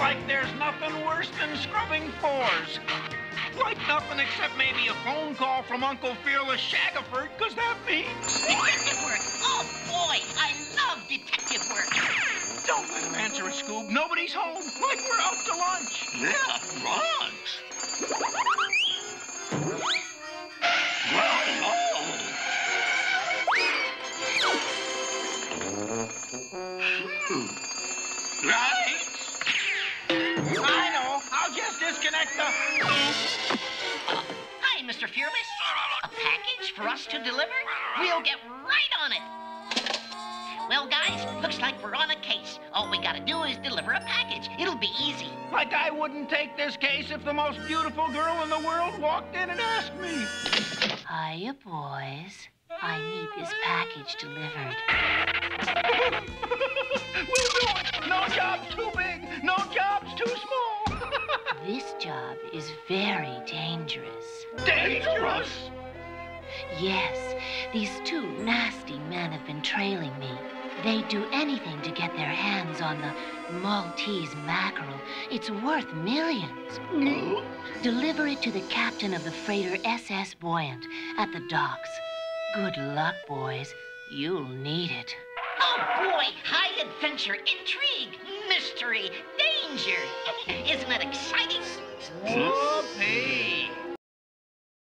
Like there's nothing worse than scrubbing floors. Like nothing except maybe a phone call from Uncle Fearless Shackelford, because that means... Detective work! Oh, boy, I love detective work. Don't let him answer it, Scoob. Nobody's home. Like we're out to lunch. Yeah, lunch. Lights. I know. I'll just disconnect the... Hi, Mr. Fearless. A package for us to deliver? We'll get right on it. Well, guys, looks like we're on a case. All we gotta do is deliver a package. It'll be easy. Like I wouldn't take this case if the most beautiful girl in the world walked in and asked me. Hiya, boys. I need this package delivered. We'll do it. No job's too big. No job's too small. This job is very dangerous. Dangerous? Yes, these two nasty men have been trailing me. They'd do anything to get their hands on the Maltese mackerel. It's worth millions. Deliver it to the captain of the freighter SS Buoyant at the docks. Good luck, boys. You'll need it. Oh, boy, high adventure, intrigue, mystery, danger. Isn't it exciting? Whoopee.